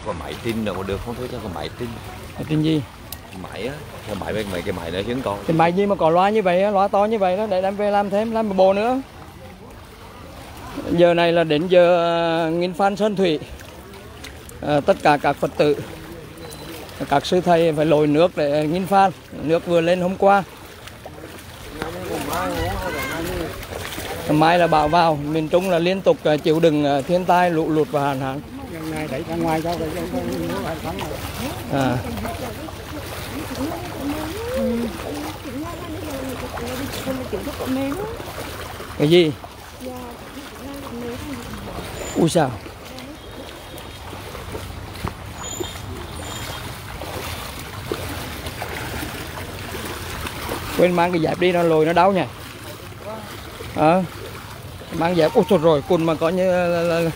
có máy tin đâu được không thôi, cho có máy tin. Máy tin gì? Máy á, cái máy mấy cái máy nữa chứ còn. Cái máy gì mà có loa như vậy á, loa to như vậy đó, để đem về làm thêm, làm một bộ nữa. Giờ này là đến giờ Nghìn Phan Sơn Thủy. Tất cả các Phật tử, các sư thầy phải lội nước để Nghìn Phan. Nước vừa lên hôm qua. Mai là bão vào, miền Trung là liên tục chịu đựng thiên tai, lũ lụt và hạn hán. Đẩy ra ngoài cho Cái gì? Ui sao? Quên mang cái dép đi, nó lồi nó đau nha. Mang dép. Ôi trời rồi, cùn mà có như là...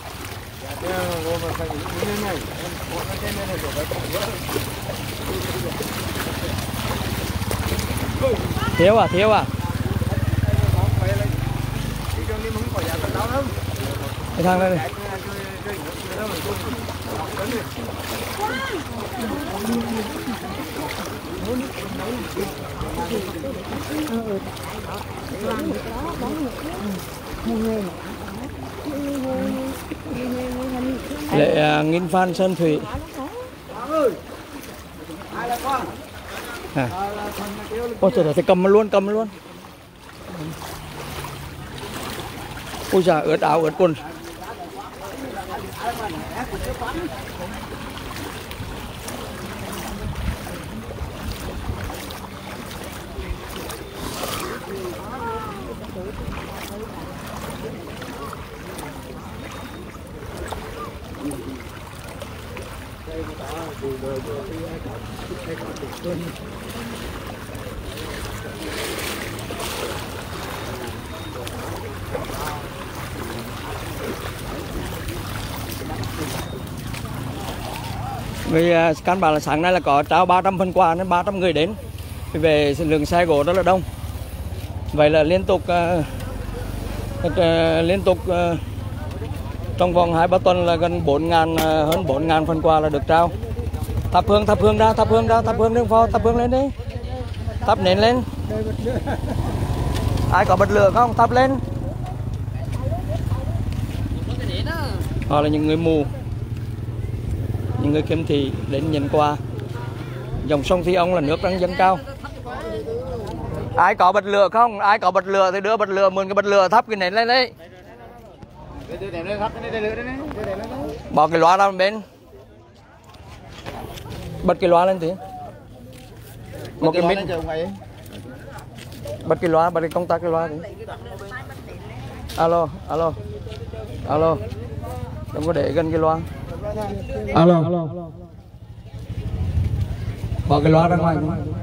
Thiếu à, thiếu à. Cái thằng đây này. Lễ Nghìn Phan Sơn Thủy. Ôi trời ơi, thì cầm luôn, cầm luôn. Ôi giời, ướt áo, ướt quần. Người scan bảo là sáng nay là có trao 300 phần quà nên 300 người đến. Về lượng xe gỗ rất là đông. Vậy là liên tục trong vòng 2-3 tuần là gần 4.000, hơn 4.000 phần quà là được trao. Thắp hương ra, thắp hương đường phò, thắp hương lên đi. Thắp nến lên. Ai có bật lửa không? Thắp lên. Họ là những người mù, những người khiếm thị đến nhận quà. Dòng sông Thi Ông là nước đang dâng cao. Ai có bật lửa không? Ai có bật lửa thì đưa bật lửa, mượn cái bật lửa thắp cái nến lên đấy. Bỏ cái loa ra bên. Bật cái loa lên tí. Một cái mic. Bật cái loa, bật cái công tắc cái loa tí. Alo, alo. Alo. Đừng có để gần cái loa. Alo. Bỏ cái loa ra ngoài.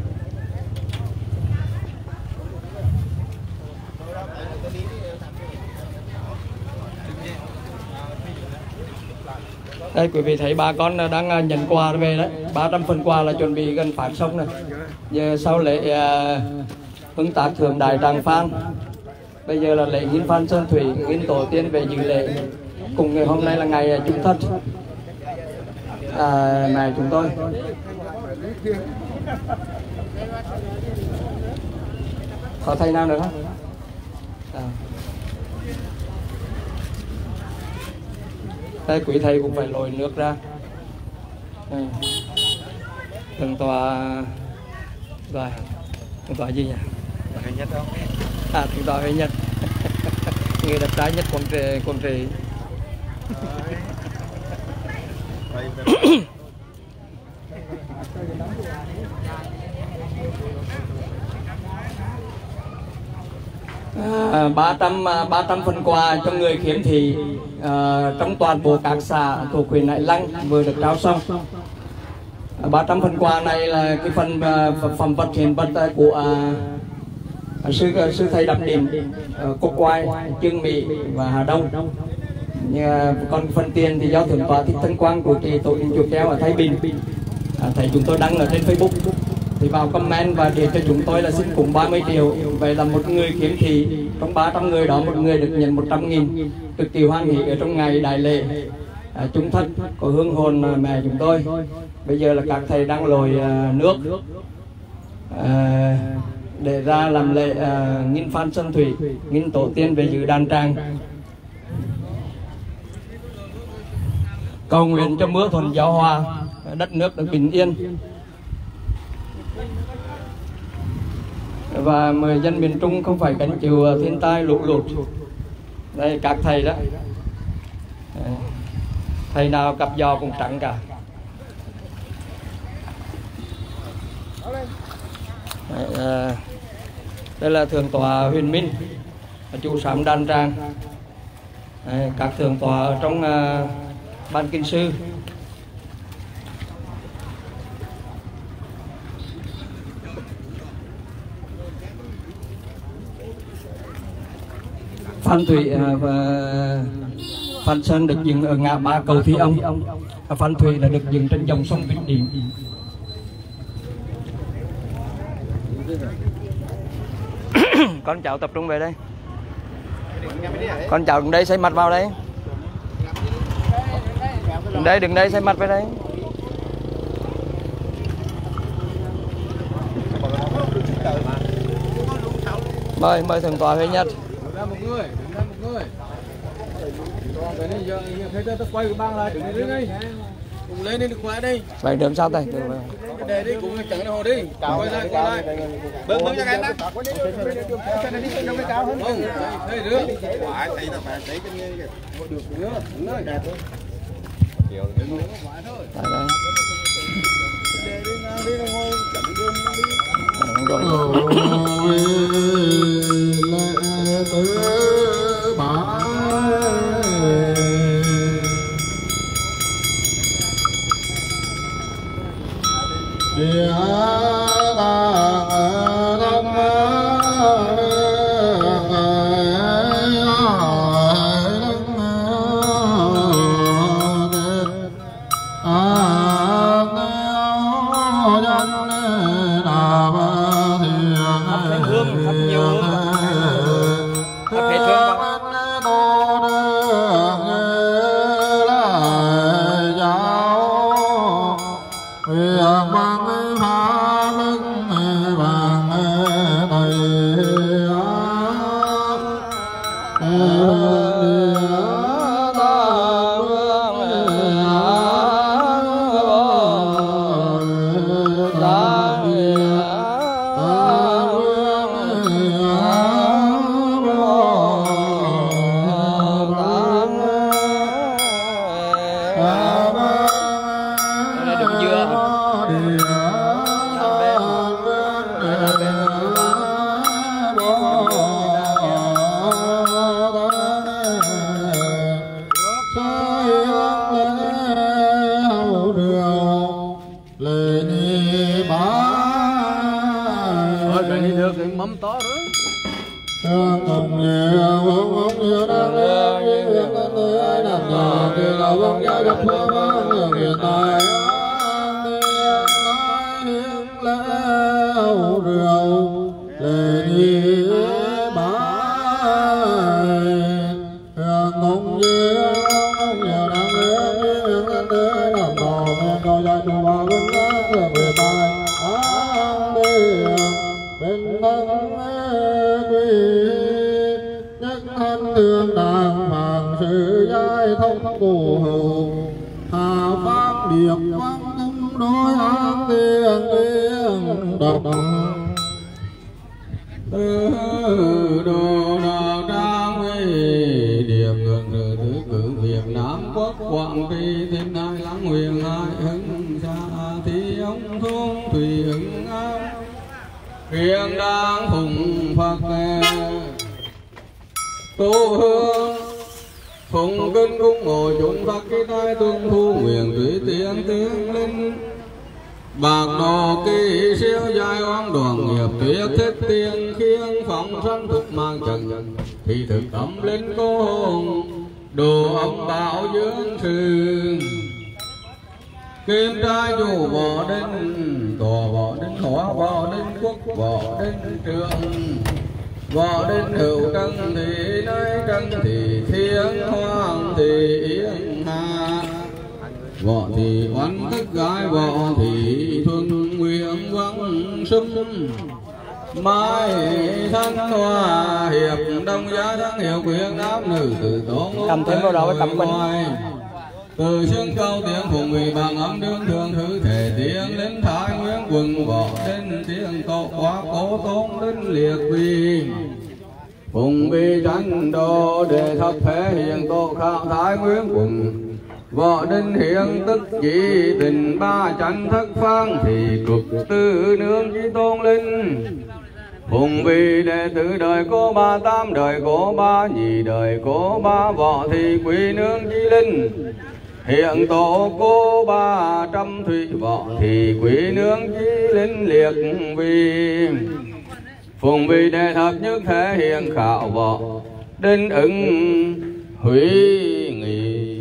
Đây quý vị thấy bà con đang nhận quà về đấy, 300 phần quà là chuẩn bị gần phát xong này. Giờ sau lễ hưng tác thượng đại Tràng Phan, bây giờ là lễ Nghìn Phan Sơn Thủy, Nghìn tổ tiên về dự lễ. Cùng ngày hôm nay là ngày Chủ Thất này chúng tôi. Có thầy nào nữa không? Đây quý thầy cũng phải lội nước ra. Thượng tọa gì nhỉ? Huệ Nhất không? Thượng tọa Huệ Nhất. Người đẹp trai nhất Quảng Trị. ba trăm phần quà cho người khiếm thị trong toàn bộ các xã thuộc huyện Hải Lăng vừa được trao xong. 300 phần quà này là cái phần phẩm vật hiện vật của sư thầy Đập Điểm, Cốc Quai, Chương Mỹ và Hà Đông. Còn phần tiền thì do thượng tọa Thích Thân Quang của trì tổ đình chùa Keo ở Thái Bình. Thầy chúng tôi đăng ở trên Facebook thì vào comment và để cho chúng tôi là xin cùng 30 triệu. Vậy là một người khiếm thị trong 300 người đó, một người được nhận 100.000, cực kỳ hoan hỷ ở trong ngày đại lễ. chung thân của hương hồn mẹ chúng tôi. Bây giờ là các thầy đang lội nước để ra làm lễ nghinh phan sơn thủy, nghinh tổ tiên về dự đàn tràng, cầu nguyện cho mưa thuận gió hòa, đất nước được bình yên, và người dân miền Trung không phải gánh chịu thiên tai lũ lụt. Đây các thầy đó, thầy nào cặp giò cũng trắng cả. Đây là thượng tọa Huyền Minh, chủ sám đàn tràng. Các thượng tọa ở trong ban kinh sư. Phan Thủy và Phan Sơn được dựng ở ngã ba cầu Thi Ông. Phan Thủy là được dựng trên dòng sông Vĩnh Điện. Con cháu tập trung về đây. Con cháu đừng đây xây mặt vào đây. Đừng đây xây mặt về đây. Mời thượng tọa Huệ Nhất. Một người. Thấy tôi quay cái băng lại, đứng đây. Cùng lên đi, đừng qua đây. Vậy được sao đây? Để đi, cùng chẳng hồ đi. Quay lại. Bưng cho em đó. Cho nên đi trong cái cao hơn. Không, thấy được. Phải, thấy tao phải thấy cái nghe kìa. Được, đúng rồi. Đẹp thôi. Kiểu đấy thôi. Đi ngồi chậm đường mâm to rồi. Cổ hầu hà pháp điệp văn cung đối áng tiếng đọc đồ đạo trang điệp ngược tứ cử Việt Nam quốc Quảng Trị thiên đại lăng huyền hải hưng xa thi ông thôn thủy ứng ám hiện đang phụng Phật tu hương phụng kinh cung ngồi chúng Phật cái tai tương thu nguyện tùy tiếng tiếng linh bạc đồ kỳ siêu dài oan đoàn nghiệp tuyệt thích tiền khiêng phóng sanh thực mang trần thì thực tâm linh cô hồn đồ ông bảo dưỡng sự kim trai dù bỏ đến tòa bỏ đến hóa bỏ đến quốc bỏ đến trường bỏ đến hữu trần thì nơi trần thì thiên hoàng thì yên hạ võ thị oán thức gái võ thị thuần nguyện vắng sum mai thân hòa hiệp đông giá thắng hiệu quyền nam nữ từ tổ cầm thêm vào đó với cầm ngoài từ xương câu tiếng phùng vì bằng âm đương thường thứ thể tiếng đến thái nguyên quần võ đến tiếng tổ quá cố tôn đến liệt vì phùng vi tranh đô để thập thế hiện tổ khảo thái nguyên quần võ đinh hiện tức chỉ tình ba chánh thất phang thì cực tư nương chí tôn linh phùng vi đệ tử đời cố ba tam đời cố ba nhị đời cố ba võ thì quý nương chí linh hiện tổ cố 300 thủy võ thì quý nương chí linh liệt vi phùng vi đệ thập nhất thế hiện khảo võ đinh ứng hủy nghị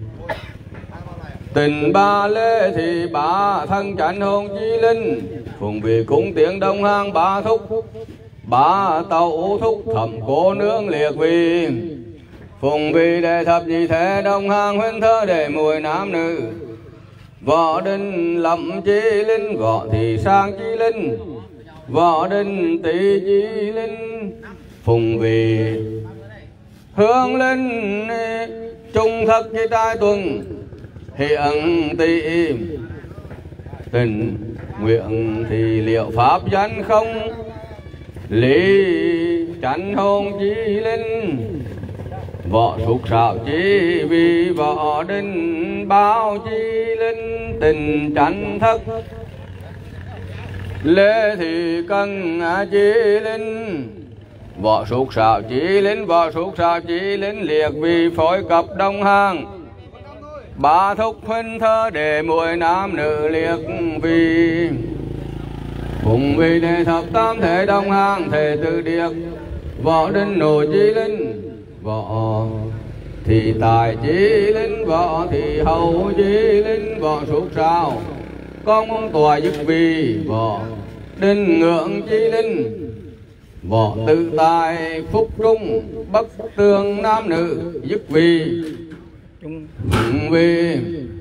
tình ba lê thì ba thân chánh hôn chí linh phùng vi cúng tiếng đông hang ba thúc ba tàu thúc thẩm cô nương liệt vi phùng vi đệ thập nhị thế đông hang huyên thơ để mùi nam nữ võ đinh lâm chí linh võ thì sang chí linh võ đinh tỷ chí linh phùng vi hướng linh trung thất chí trai tuần hiện tỷ tình nguyện thì liệu pháp danh không lý chánh hôn chí linh võ súc sạo chí vì võ đinh bao chí linh tình chánh thất lễ thì cần chí linh võ súc sạo chí linh võ súc sạo chí linh liệt vì phối cập đông hàng ba thúc huynh thơ để muội nam nữ liệt vì phùng vi đệ thập tam thể đông hàng thể tự điệp võ đinh nổ chí linh võ thì tài chí linh võ thì hậu chí linh võ súc sạo công tòa dứt vì võ đinh ngưỡng chí linh võ tự tài phúc trung bất tương nam nữ dứt vì vì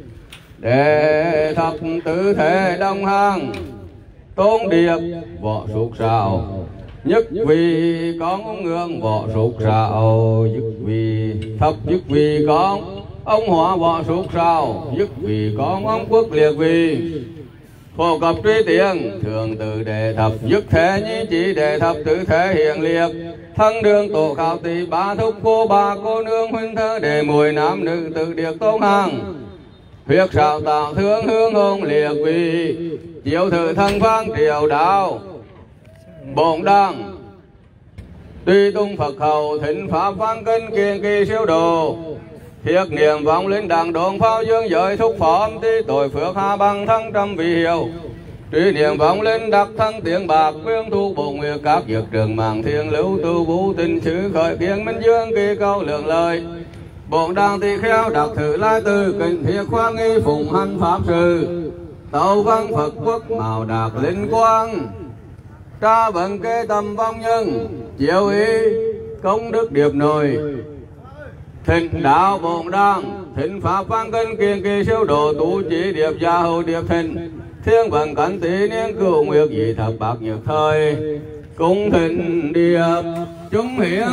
đệ thập tứ thể đông hàng tôn điệp võ súc sạo nhất vì con ngưỡng võ súc sạo nhất vì thập nhất vì con ông hỏa võ súc sạo nhất vì con ông quốc liệt vì phổ cập truy tiếng thường từ đệ thập nhất thế nhị chỉ đệ thập tứ thế hiện liệt thân đường tổ khảo tỷ ba thúc cô ba cô nương huynh thơ để mùi nam nữ tự điệp tôn hàng huyết sạo tạo thương hương hôn liệt vì chiếu thử thân phang triều đạo bổn đăng tuy tung Phật hầu thịnh pháp văn kinh kiên kỳ siêu đồ thiết niệm vọng linh đẳng đồn phao dương giới thúc phóm tí tội phước hạ bằng thân trăm vị hiệu truy niệm vọng linh đặc thân tiếng bạc quyên thu bộ nguyệt các dược trường mạng thiên lưu tu vũ tình chữ khởi kiên minh dương kỳ câu lượng lời bổn đăng tỳ kheo đặc thử lai từ kinh thiệt khoa nghi phụng hành pháp sư tâu văn Phật quốc màu đạt linh quang tra vận kế tâm vong nhân chiếu ý công đức điệp nổi thịnh đạo bổn đăng thịnh pháp văn kinh kiên kỳ siêu độ tu chỉ điệp gia hữu điệp thịnh thiên vận cảnh tỷ niên cửu nguyệt dị thập bạc nhược thời cung thịnh điệp chúng hiện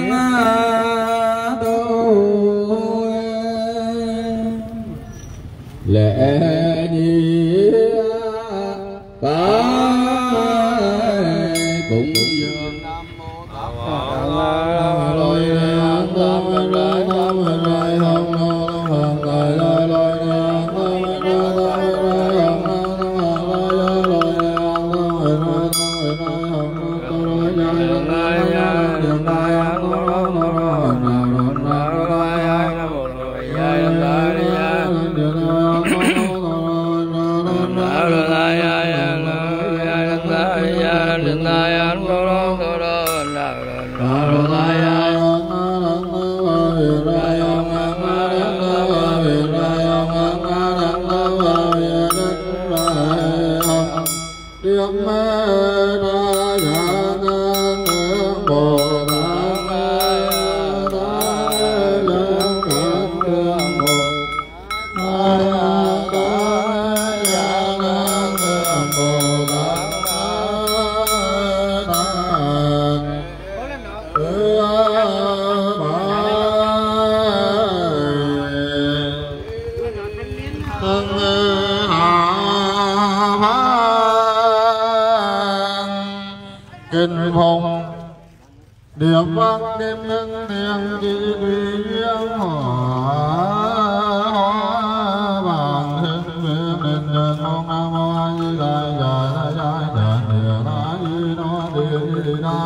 tu lễ nhi cả cũng dường nam mô tát phật lôi nam tam lôi nam lôi hồng hồng lôi lôi lôi Bye. kinh phong điệp văn đêm ngân thiền kỳ tùy duyên hóa vàng hương viên định nhân mong nam mô a di đà già già địa na di đà địa di đà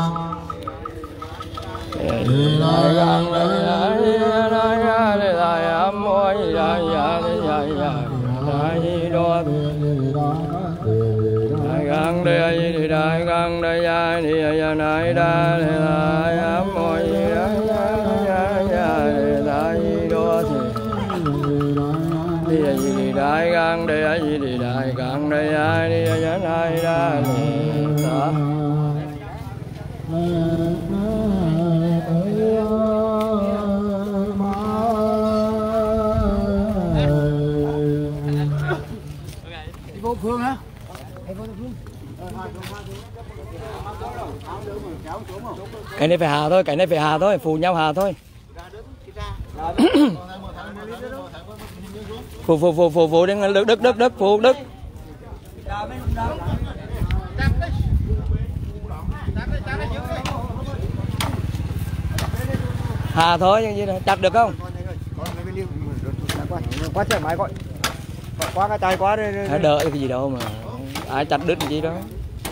di đà gang đà di đà ga di đà am mô di đà ya di đà ya di đà di đà gang đà di đà gang đà ya di đà ya na đà di đà am mô di đà ya ya di đà di đà di đà gang đà di đà gang đà ya di đà ya na đà di đà vô phương hả? Cái này phải hạ thôi, cái này phải hạ thôi, phụ nhau hạ thôi. Phụ đến đức phụ đức. Hạ thôi như vậy chặt được không? Quá trời máy gọi. Quá cái tay quá đây. Đỡ cái gì đâu mà ai chặt đứt gì đó.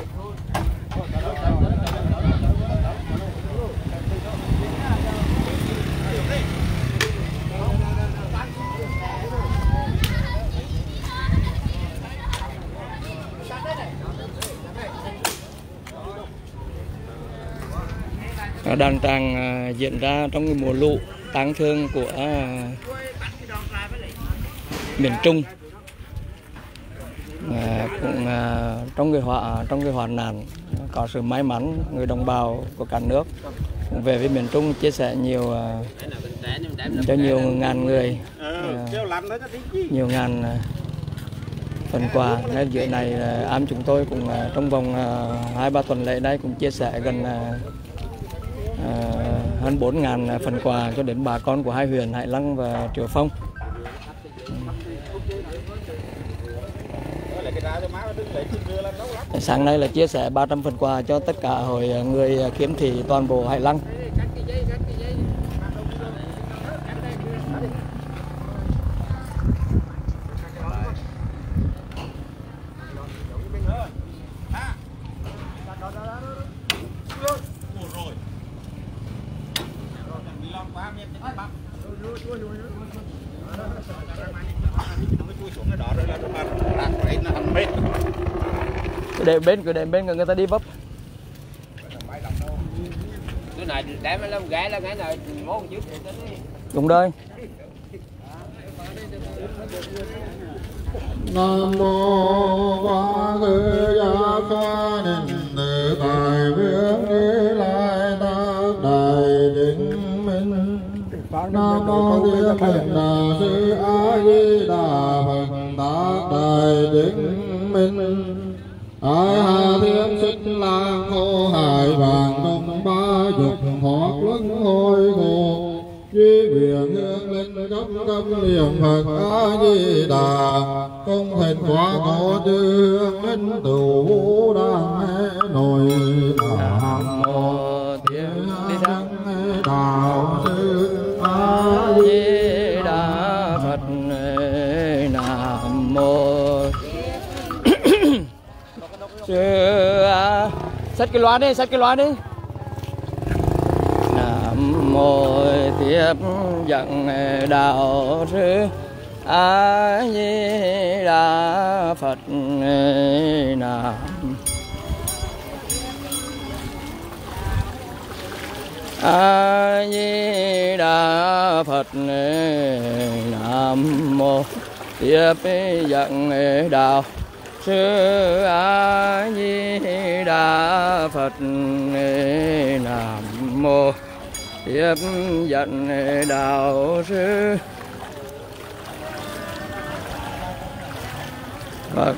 Đang diễn ra trong cái mùa lũ tang thương của miền Trung, cũng trong cái hoạn nạn có sự may mắn người đồng bào của cả nước về với miền Trung chia sẻ nhiều cho nhiều ngàn người, nhiều ngàn phần quà. Nên giữa này am chúng tôi cũng trong vòng 2-3 tuần lễ đây cũng chia sẻ gần hơn 4.000 phần quà cho đến bà con của hai huyện Hải Lăng và Triệu Phong. Sáng nay là chia sẻ 300 phần quà cho tất cả hội người khiếm thị toàn bộ Hải Lăng. Cứ để bên người ta đi vấp. Cái này để mà làm gãy là cái này món trước thì tính đi. Đúng đây. Nam mô Ba Tư Gia Ca Định Tự Tài Viếng Đi Lai Tác Đại Định Minh. Nam mô Thiên Bình Đà Sư A Di Đà Phật Tác Đại Định Minh. Ai hà thiên sinh lang khô hài vàng đông ba dục thoát luân hồi khổ. Duy nguyện hương linh cấp niệm Phật A Di Đà. Công thành quả cổ chư hương linh tụ đăng nội. Nam mô Thiên Đăng Đạo Sư A Di Đà Phật. Nam mô xách cái loa đi. Nam mô Tiếp Dẫn Đạo Sư A Di Đà Phật. Nam A Di Đà Phật. Nam mô Tiếp Dẫn Đạo Sư A Di Đà Phật. Nam mô Tiếp Dẫn Đạo Sư Phật.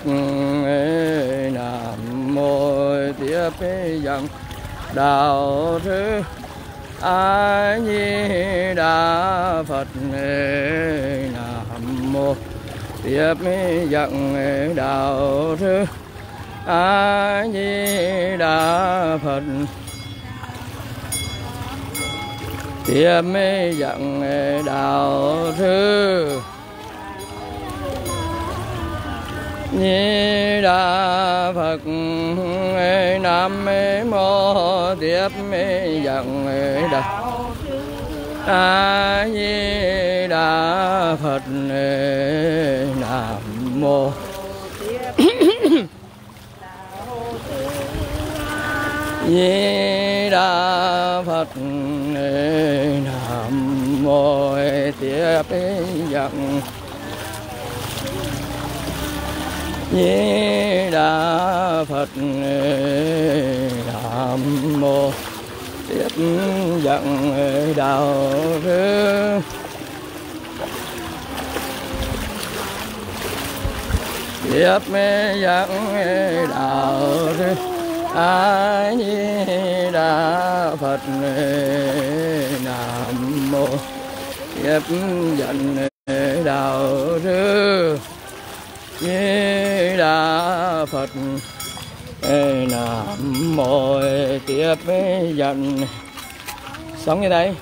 Nam mô Tiếp Dẫn Đạo Sư A Di Đà Phật. Nam mô tiếp dẫn đạo sư A Di Đà Phật. Tiếp dẫn đạo sư Di Đà Phật. Nam mô tiếp dẫn đạo A Di Đà Phật. Nam mô Di Đà Phật. Nam mô tiếp dẫn Di Đà Phật. Nam mô tiếp dẫn đạo sư tiếp dẫn đạo sư A Di Đà Phật. Nam mô tiếp dẫn đạo sư Di Đà Phật. Nam mô tiếp dẫn. Sống như đây.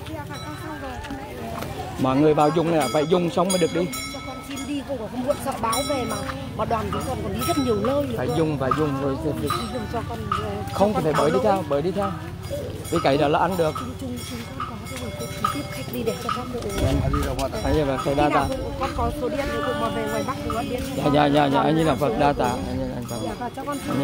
Mọi người vào dùng này là phải dùng xong mới được đi. Cho con xin đi, cô không muộn sợ báo về mà đoàn chúng con còn đi rất nhiều nơi. Phải dùng rồi sẽ được. Dùng cho con Không thì phải bởi đi theo. Vì cái đó là ăn được. Chung con có rồi cô tiếp khách đi để cho các bộ. Bây giờ phải đa tạ. Con có số điện để cô mà về ngoài Bắc thì con điện. Dạ anh như là Phật đa tạ. Dạ cho con xin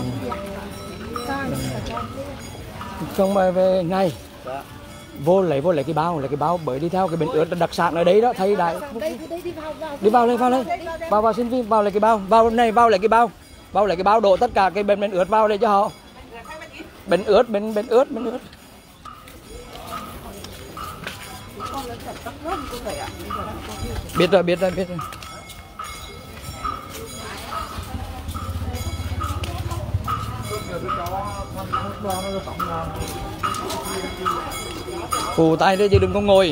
không mà về ngay vô lấy cái bao bởi đi theo cái bên ướt đặc sản ở đấy đó thấy đại đi vào xin phim vào lấy cái bao này vào lấy cái bao đổ tất cả cái bên ướt vào đây cho họ bên ướt biết rồi phù tay đấy chứ đừng có ngồi.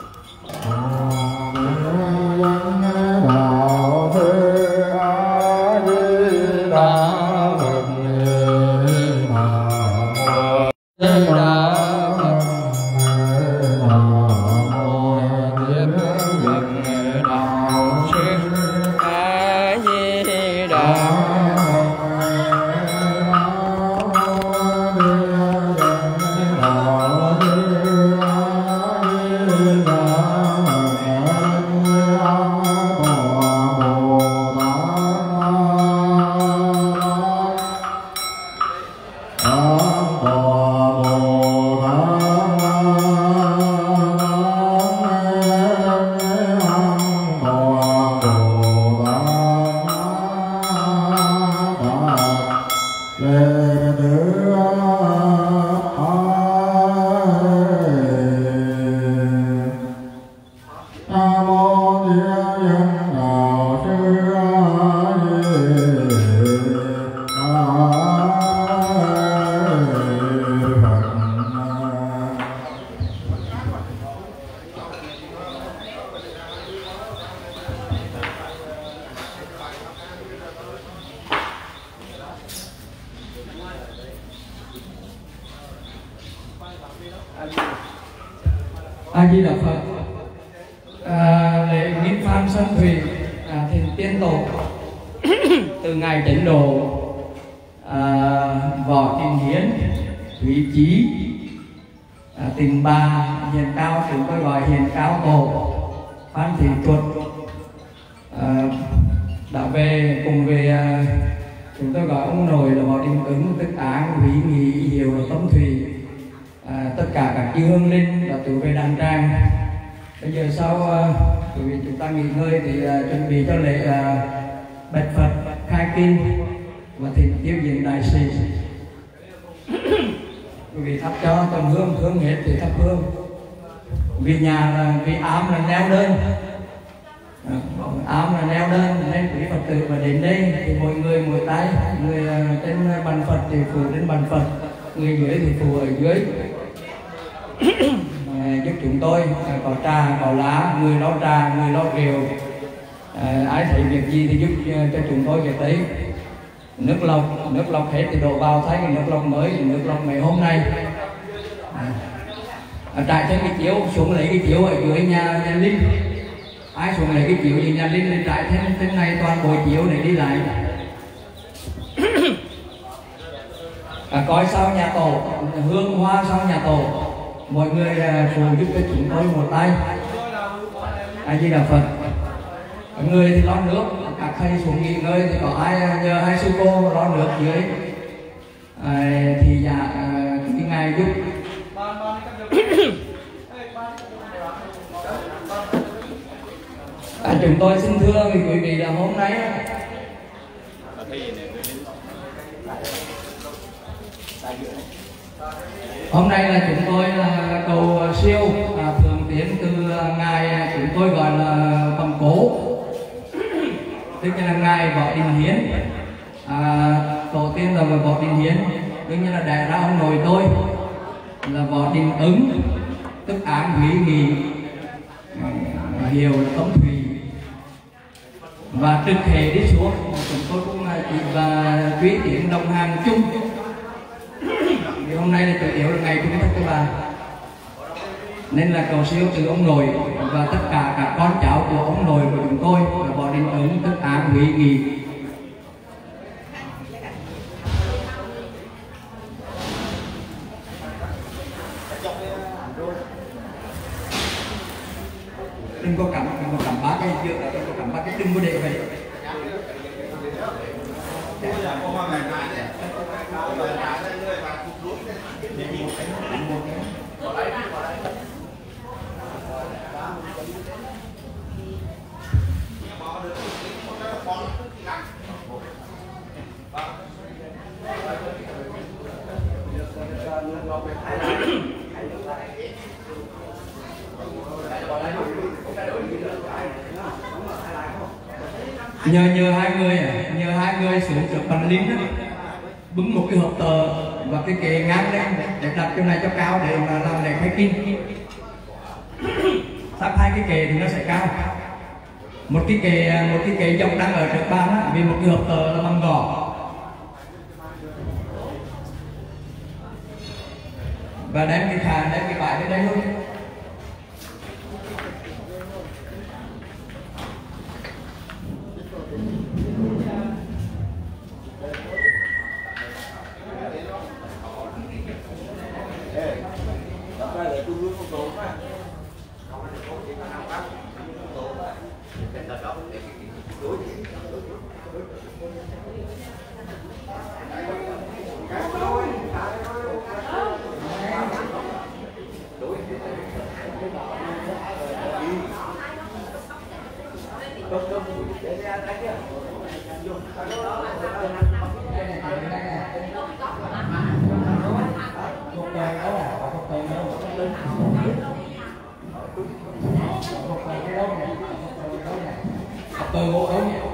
A Di Đà Phật. Lễ nghinh phan sân thủy thiền tiên tổ từ ngày đến độ Võ Kim Hiến, Thúy Chí, Tình Bà, Hiền Cao, chúng tôi gọi Hiền Cao Tổ, Phan Thị Tuật đã về cùng về chúng tôi gọi ông nội là Võ Đình Ứng, Tức Áng, Hủy Nghị, Hiệu là Tâm Thủy, tất cả các chư hương linh đã tụ về đàn trang. Bây giờ sau vì chúng ta nghỉ ngơi thì chuẩn bị cho lễ bạch Phật khai kinh và thỉnh tiêu diện đại sĩ. Vì thắp cho tầm hương hết thì thắp hương. Vì nhà là vì ám là neo đơn, ám là neo đơn nên quý Phật tử mà đến đây thì mỗi người mỗi tay, người trên bàn Phật thì phù trên bàn Phật, người dưới thì phù ở dưới. Giúp chúng tôi có trà có lá, người lo trà, người lo rượu, Ai thấy việc gì thì giúp cho chúng tôi cái đấy. Nước lọc hết thì đổ vào thay cái nước lọc mới, nước lọc mấy hôm nay. Trải trên cái chiếu, xuống lấy cái chiếu ở dưới nhà Linh. Ai xuống lấy cái chiếu dưới nhà Linh lên trải trên này toàn bộ chiếu để đi lại. Coi sau nhà tổ, hương hoa sau nhà tổ, mọi người phụ giúp cho chúng tôi một tay. A Di Đà Phật. Người thì lo nước, các thầy xuống nghỉ ngơi thì có ai nhờ hai sư cô lo nước dưới thì dạ cái ngày giúp. Chúng tôi xin thưa quý vị là hôm nay là chúng tôi là cầu siêu thường tiến từ ngài chúng tôi gọi là Bằng Cố, tức là ngài Võ Đình Hiến, tổ tiên là Võ Đình Hiến, tức là đẻ ra ông nội tôi là Võ Đình Ứng, tức án hủy nghị, hiệu Tống Thủy, và trực hệ đi xuống chúng tôi cũng chỉ và quý tiến đồng hàng chung. Thì hôm nay là chủ yếu là ngày Trung Thất các bà, nên là cầu siêu từ ông nội và tất cả các con cháu của ông nội của chúng tôi là Võ Đình Ứng, tức án hủy nghị. Đừng có cầm ba cái chưa, đừng có cầm ba cái đừng có để vậy. Nhờ hai người xuống được bàn lính đó, bứng một cái hộp tờ và cái kệ ngang lên để đặt chỗ này cho cao để mà làm để khai kinh. Sắp hai cái kệ thì nó sẽ cao. Một cái kệ dọc đang ở trước bàn á, vì một cái hộp tờ là bằng gỗ. Và đem cái bãi đến đây luôn. Tờ gỗ đâu nhỉ?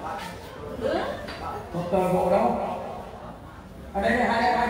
Một tờ gỗ đâu? Ở đây là hai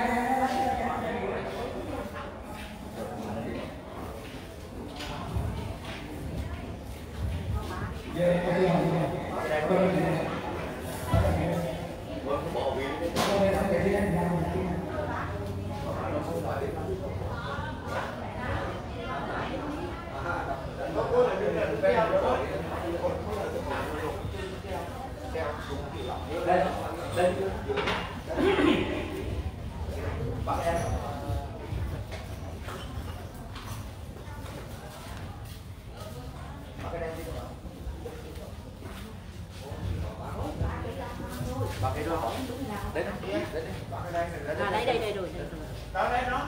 đây rồi. Đó đây nó.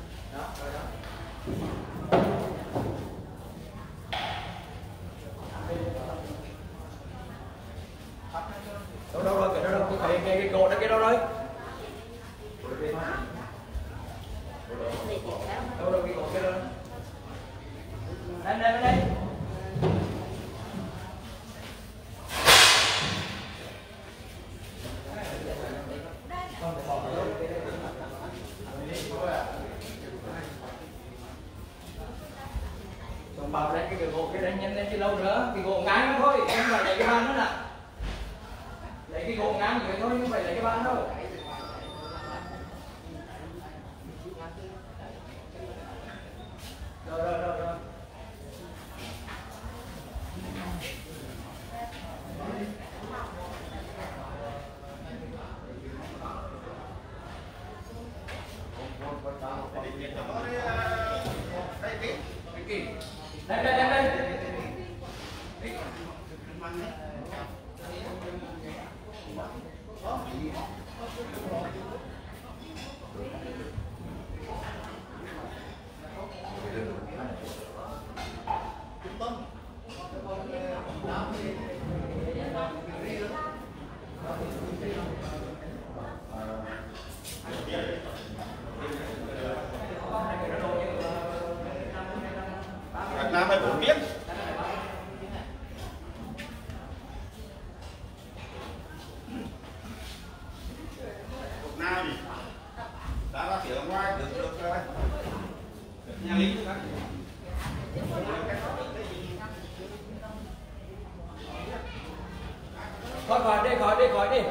Đâu rồi, cái cột đó, cái đâu rồi? Đâu rồi cái cột kia đâu? Đây. Bảo đây cái gỗ cái đánh nhân lên chứ lâu nữa, cái gỗ ngang thôi, em phải lấy cái bàn nữa nè, lấy cái gỗ ngang vậy thôi, không phải lấy cái bàn đâu. Rồi. Đây. Nam hay 4 miếng. Nam gì? Đã ra phía ngoài được nhà lính nữa. Khỏi đi.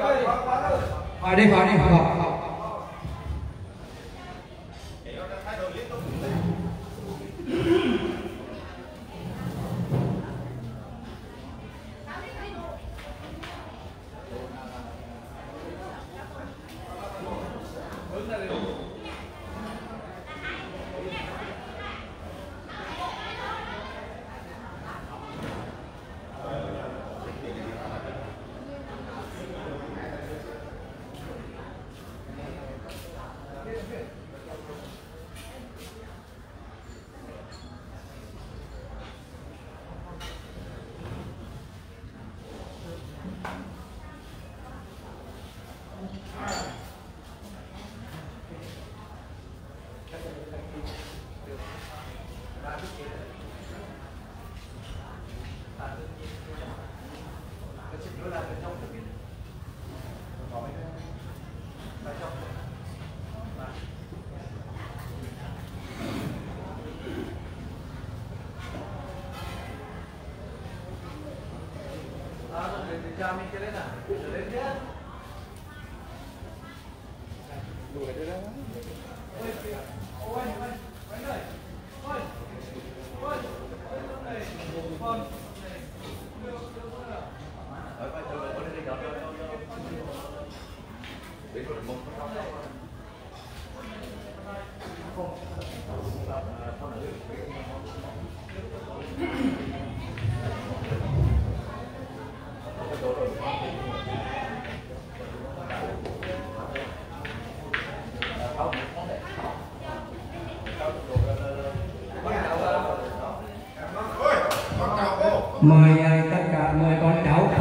Mời tất cả mời con cháu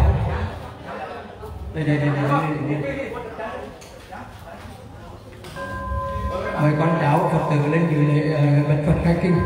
đây. Mời con cháu Phật tử lên dự lễ bạch Phật khai kinh.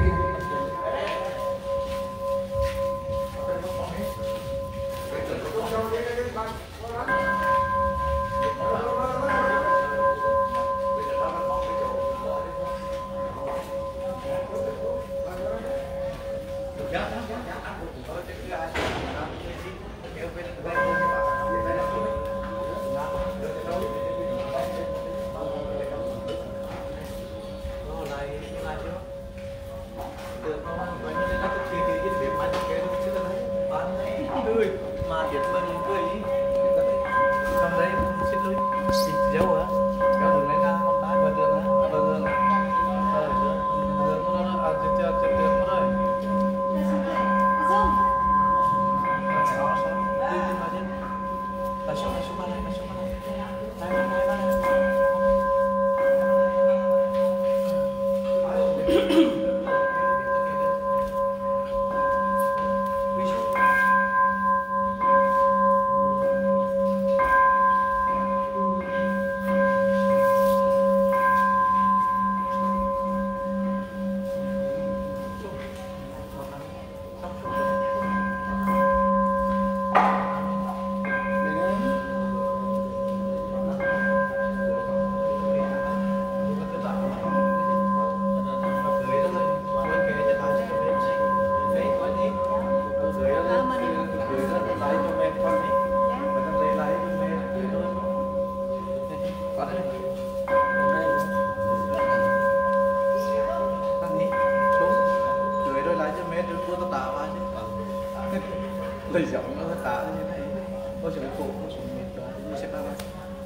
Có đây. Thằng ấy xuống dưới rồi lại cho mét rồi cô ta tạo ra chứ. Lấy giống nó tạo như thế. Có sự cổ có sự mệt đó như sẽ bao.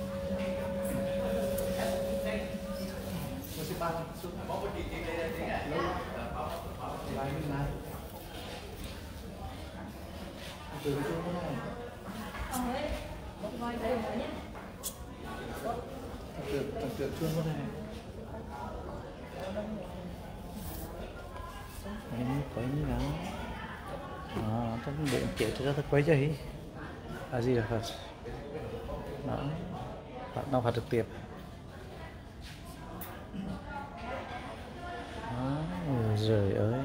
Nó sẽ bao xuống bó cái gì đây đây đây. Lại bên này. Từ chỗ này. Tưởng tượng thương con này. Em quấy như nào? Trong bộ kiểu cho ta quấy chứ là gì là thật đó, phát nào phát trực tiếp đó, trời ơi.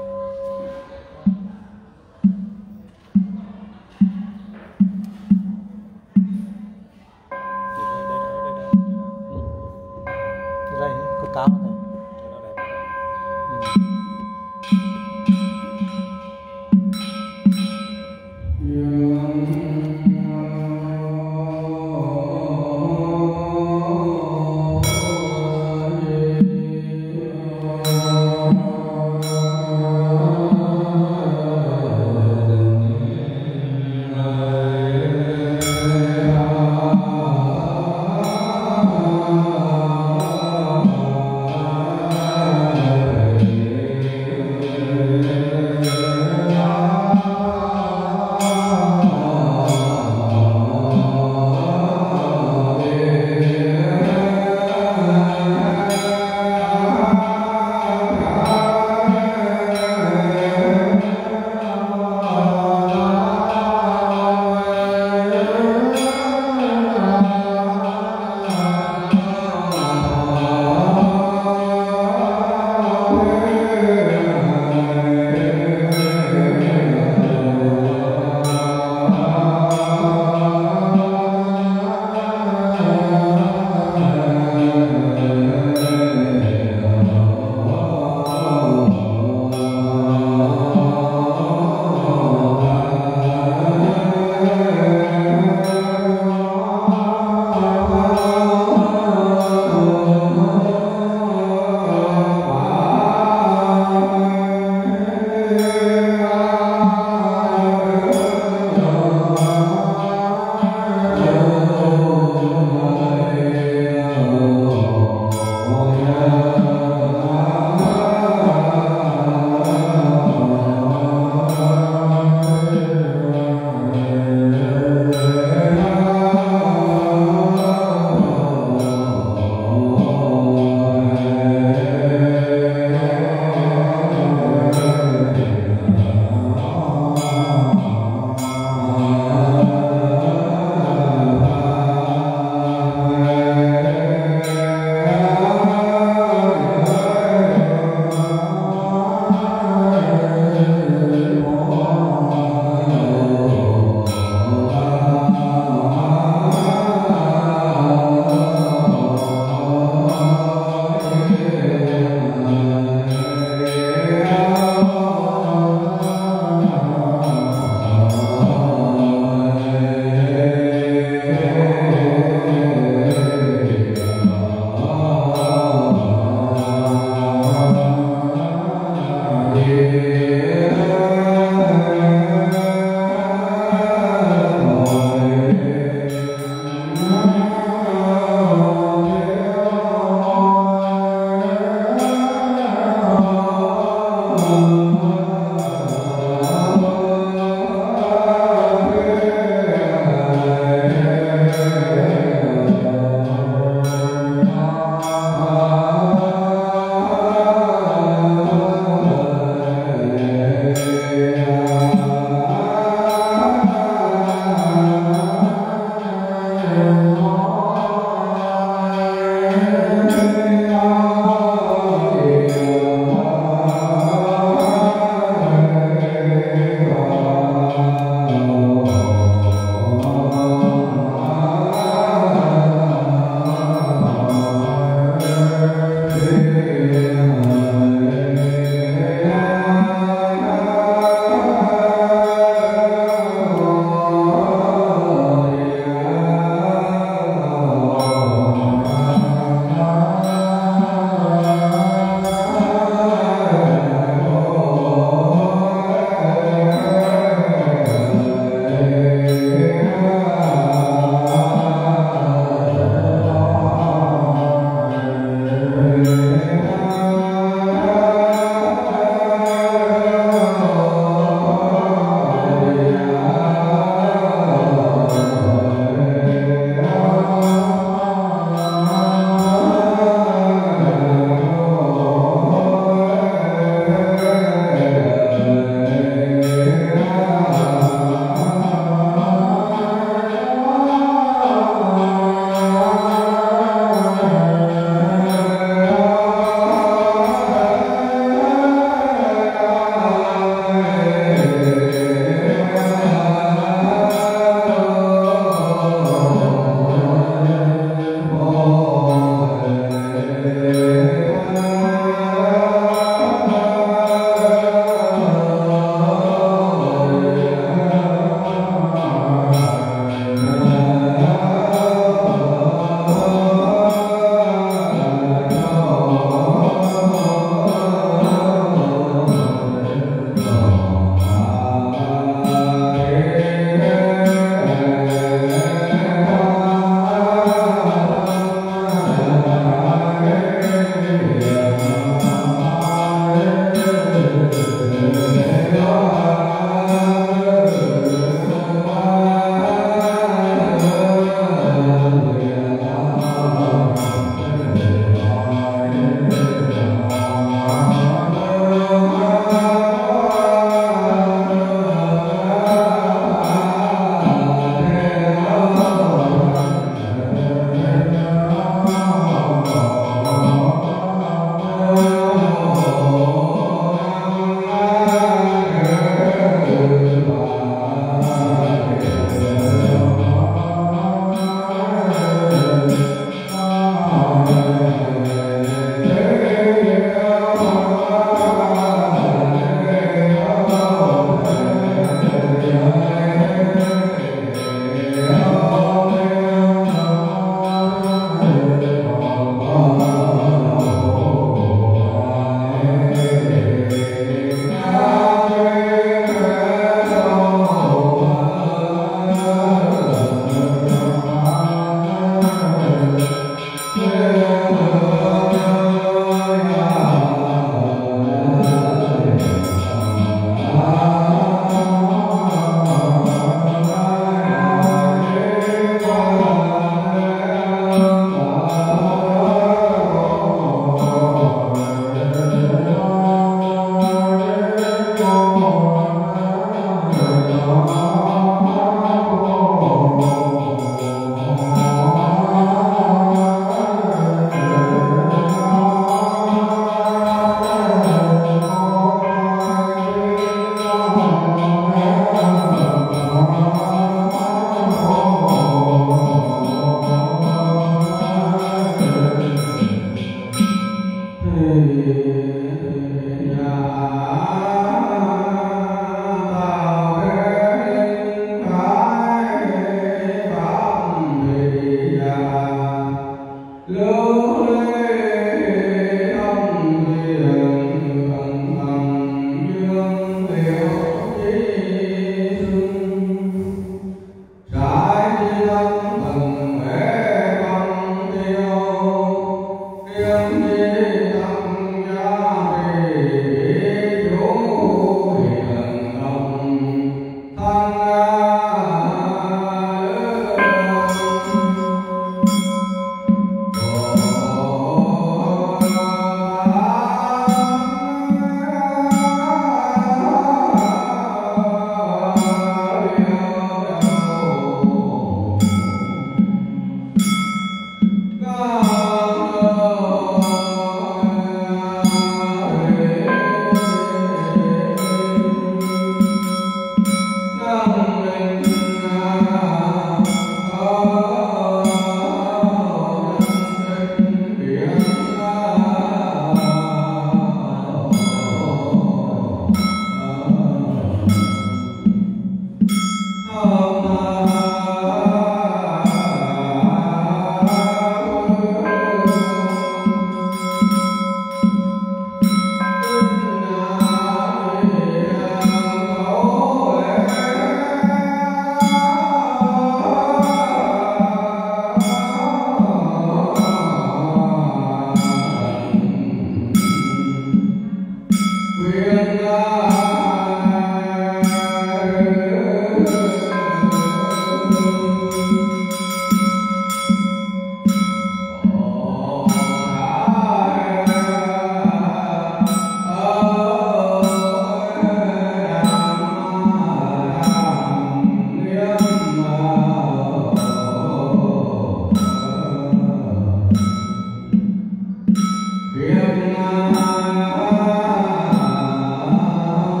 Hãy subscribe cho kênh Ghiền Mì Gõ để không bỏ lỡ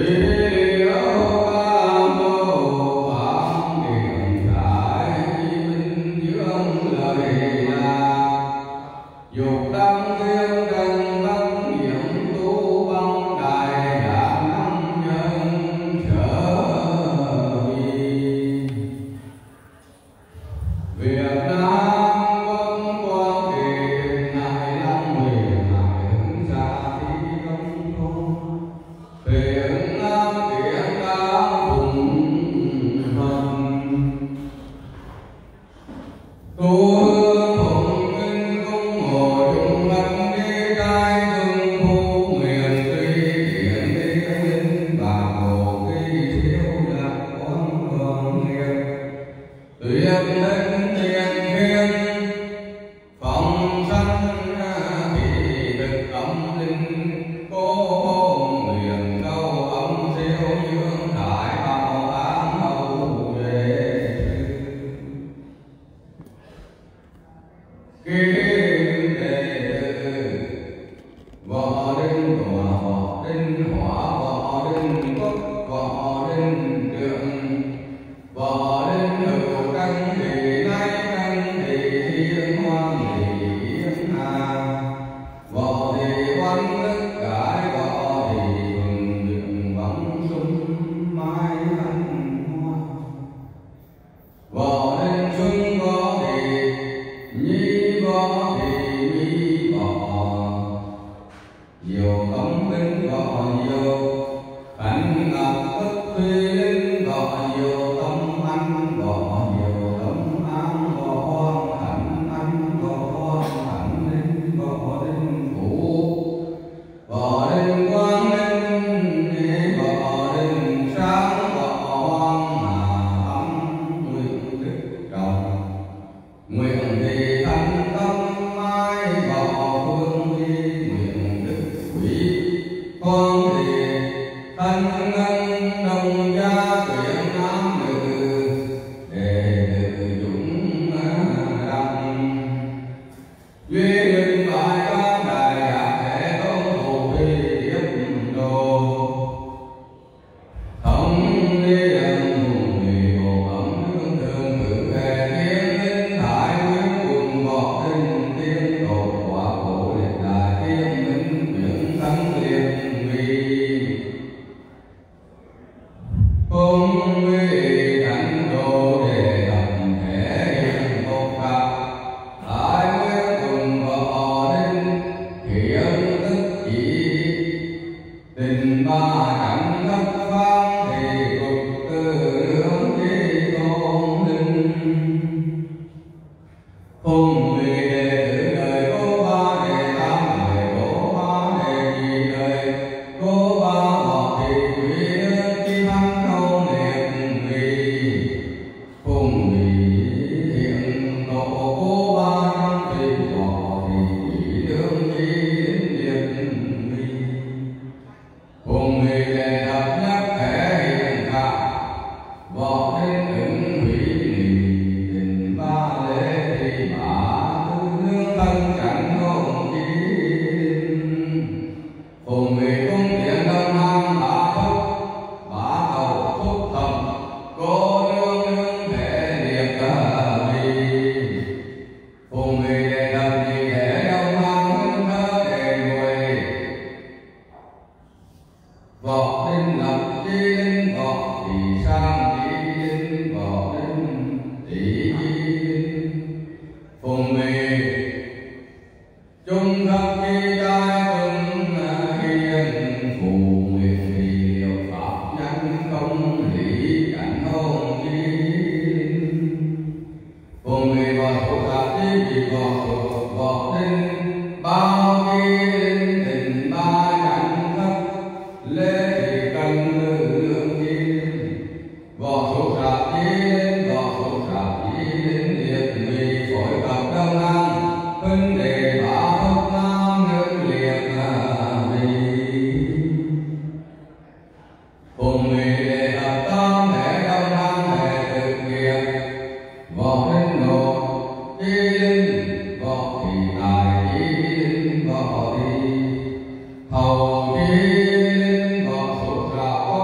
hầu chi linh võ sụt rạo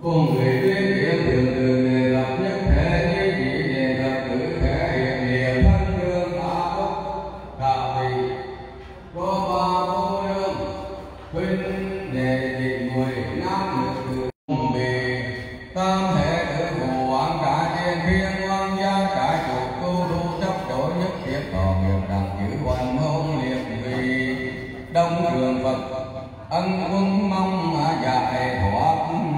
cùng người tuyên hiến thường thường đề gặp nhất thể như chỉ đề gặp tử thể hiện hiện thân đương ta quốc đạo vị vô ba vô lương huynh đề dị mùi nam nữ cùng bì tam thể tử phụ oán cả thiên thiên oan gia cả chủ tu thu chấp đổi nhất thiết thọ nghiệp đẳng chữ hoàn hôn liệt vì đông trường Phật ân quân mong dạy thoát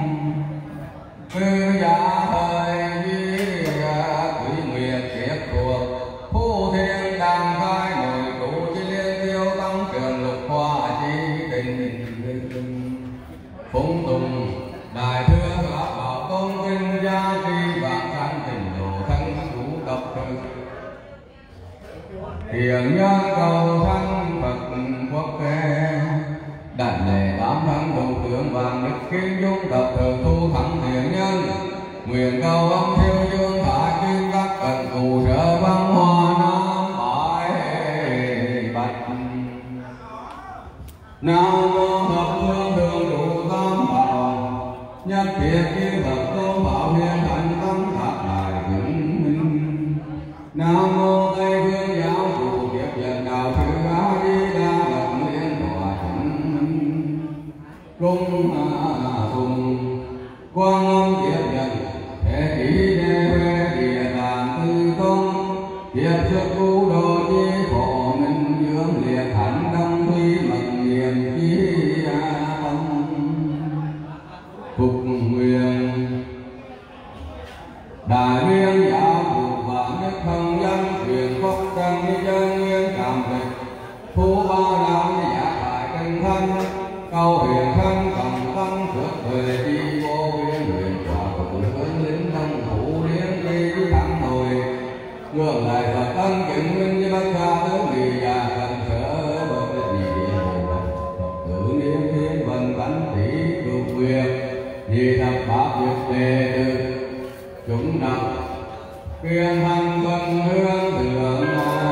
cư gia thời duy quỷ nguyệt kiết thuộc phu thiên đàng khai nội trụ chi liên tiêu tăng trường lục hoa chi tình phụng tùng đại thương pháp bảo tôn vinh gia tri vạn sanh tình độ thân chủ tập thực hiện nhân cầu sanh Phật quốc kế đại lệ tám thân đồng tướng vàng đức kim dung tập thường thu thắng thiện nhân nguyện cầu âm thiêu dương thả kim các cần cù sở văn hoa nam bãi bạch nam mô thập phương thường trụ tam bảo nhất thiết chư Phật tôn bảo hiền hạnh tâm thác lại vững minh nam mô tây phương giáo chủ kiếp dân đạo thứ a di đà phật liên tọa cung quang âm kiếp nhân thể kỷ đề huệ địa tạng tư công kiếp xuất cứu độ chi phổ minh dưỡng liệt hạnh đông thủy mật niệm chi tâm phục nguyện đại nguyên giáo chủ và nhất thân dân truyền phúc trần chân nguyên cảm tịch thu ba đạo giả tại kinh thanh câu hiền thân cầm tâm phước về đi vô biên nguyện quả phụ hướng lính đông thủ liên đi thắng hồi ngược lại Phật tân chứng minh như bất kha tướng đi già cần sở bởi vì tự niệm thiên vần tánh tỷ cực quyền vì thập pháp việc đề được chúng đọc kiên hành tuần hương thượng